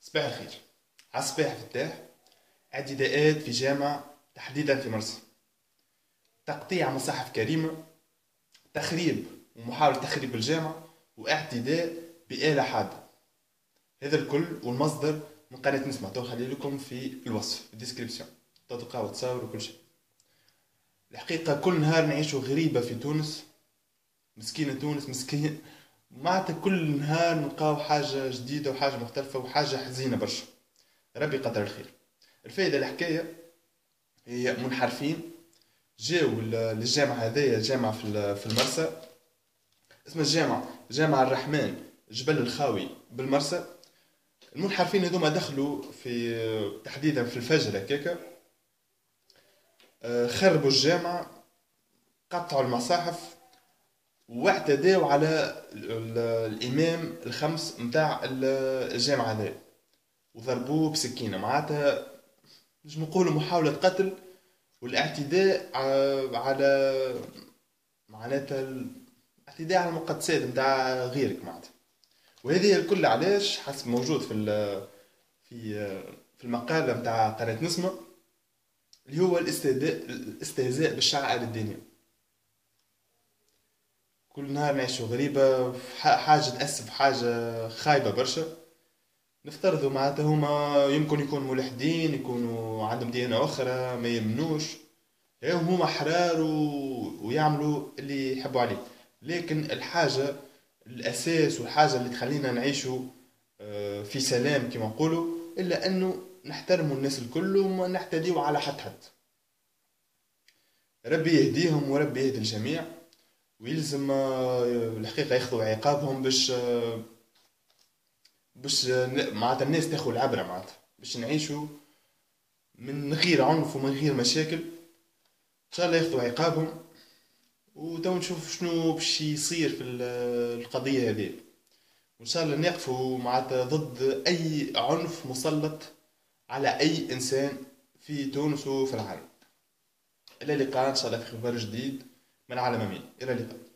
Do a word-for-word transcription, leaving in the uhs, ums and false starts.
صباح الخير. عالصباح فتاح اعتداءات في جامع تحديدا في مرسى، تقطيع مصاحف كريمة، تخريب ومحاولة تخريب الجامع، واعتداء بآلة حادة. هذا الكل والمصدر من قناة نسمع، تو خلي لكم في الوصف في الديسكريبسيون، تلقاو وتصور وكل شيء. الحقيقة كل نهار نعيشوا غريبة في تونس، مسكينة تونس مسكين. معناتها كل نهار نلقاو حاجة جديدة وحاجة مختلفة وحاجة حزينة برشا. ربي قدر الخير. الفائدة الحكاية هي منحرفين جاو للجامعة هذايا، جامعة في في المرسى، اسم الجامعة جامع الرحمن جبل الخاوي بالمرسى. المنحرفين هذوما دخلوا في تحديدا في الفجر هكاكا، آه، خربوا الجامعة، قطعوا المصاحف، واعتداوا على ال- الإمام الخمس متاع الجامعة هذايا، وضربوه بسكينة. معناتها نجم نقولوا محاولة قتل والاعتداء ع- على معناتها الاعتداء على المقدسات نتاع غيرك معناتها. وهذه الكل علاش حسب موجود في ال- في في المقالة نتاع قناة نسمة، اللي هو الاستهزاء الاستهزاء بالشعائر الدينية. كل نهار نعيشوا غريبة، ح- حاجة تأسف، حاجة خايبة برشا. نفترضوا معناتها هما يمكن يكونوا ملحدين، يكونوا عندهم ديانة أخرى ما يمنوش، هم هما أحرار و... ويعملوا اللي يحبوا عليه. لكن الحاجة الأساس والحاجة اللي تخلينا نعيشوا آه، في سلام كما نقولوا، إلا أنه نحترموا الناس الكل وما نحتديوا على حد حد. ربي يهديهم وربي يهدي الجميع، ويلزم آه، الحقيقة ياخذوا عقابهم باش آه، باش آه، معناتها الناس تاخذ العبرة، معناتها باش نعيشوا من غير عنف ومن غير مشاكل. ان شاء الله ياخذوا عقابهم، وتو نشوف شنو باش يصير في ال- القضية هذه. وان شاء الله نقفوا معناتها ضد اي عنف مسلط على اي انسان في تونس وفي العالم. الى اللقاء ان شاء الله في خبر جديد من عالم امين. الى اللقاء.